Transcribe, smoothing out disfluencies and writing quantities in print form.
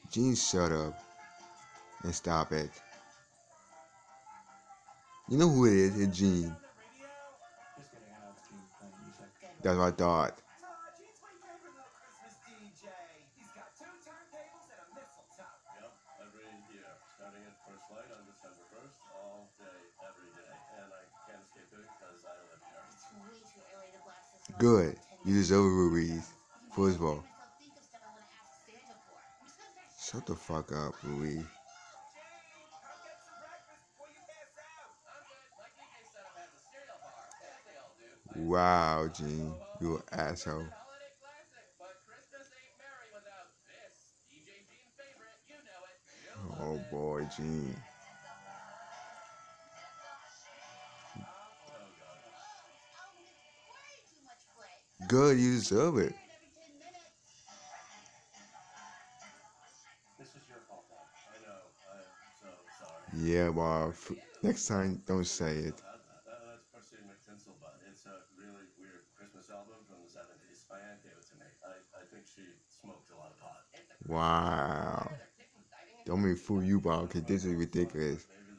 Gene, shut up and stop it. You know who it is? It's Gene. That's what I thought. Good. You deserve it, Ruiz. First of all, shut the fuck up, Ruiz. Wow, Gene, you an asshole. Oh boy, Gene. Good, you deserve it. Yeah, well, next time don't say it. Wow. Don't make fool you, Bob, because this is ridiculous.